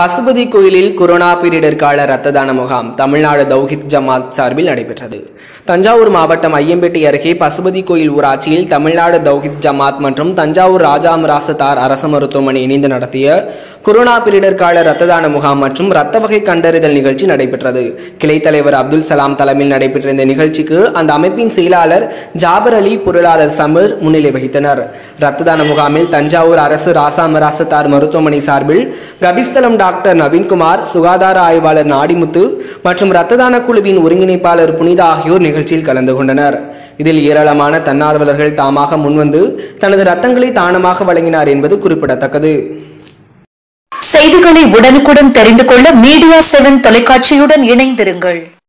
பசுபதி கோயிலில் கொரோனா பீரியடர் கால ரத்த தான முகாம் தமிழ்நாடு தௌஹீத் ஜமாத் சார்பில் நடைபெற்றது. தஞ்சாவூர் மாவட்டம் ஐயம்பேட்டை அருகே பசுபதி கோயில் ஊராட்சியில் தமிழ்நாடு தௌஹீத் ஜமாத் மற்றும் தஞ்சாவூர் ராஜாமராசத்தார் அரசு மருத்துவமனை இணைந்து நடத்திய கொரோனா பீரியடர் கால ரத்த தான முகாம் மற்றும் ரத்த வகை கண்டறிதல் நிகழ்ச்சி நடைபெற்றது. கிளை தலைவர் அப்துல் சலாம் தலைமையில் நடைபெற்ற இந்த நிகழ்ச்சிக்கு அந்த அமைப்பின் செயலாளர் ஜாபர் அலி, பொருளாளர் சமீர் முன்னிலை வகித்தனர். ரத்த தான முகாமில் தஞ்சாவூர் அரசு ராஜாமராசத்தார் மருத்துவமனை சார்பில் கபிஸ்தலம் டாக்டர் நவீன்குமார், சுகாதார ஆய்வாளர் நாடிமுத்து மற்றும் ரத்த தான குழுவின் ஒருங்கிணைப்பாளர் புனிதா ஆகியோர் நிகழ்ச்சியில் கலந்து கொண்டனர். இதில் ஏராளமான தன்னார்வலர்கள் தாமாக முன்வந்து தனது ரத்தங்களை தானமாக வழங்கினார் என்பது குறிப்பிடத்தக்கது. செய்திகளை உடனுக்குடன் தெரிந்து கொள்ள மீடியா 7 தொலைக்காட்சியுடன் இணைந்திருங்கள்.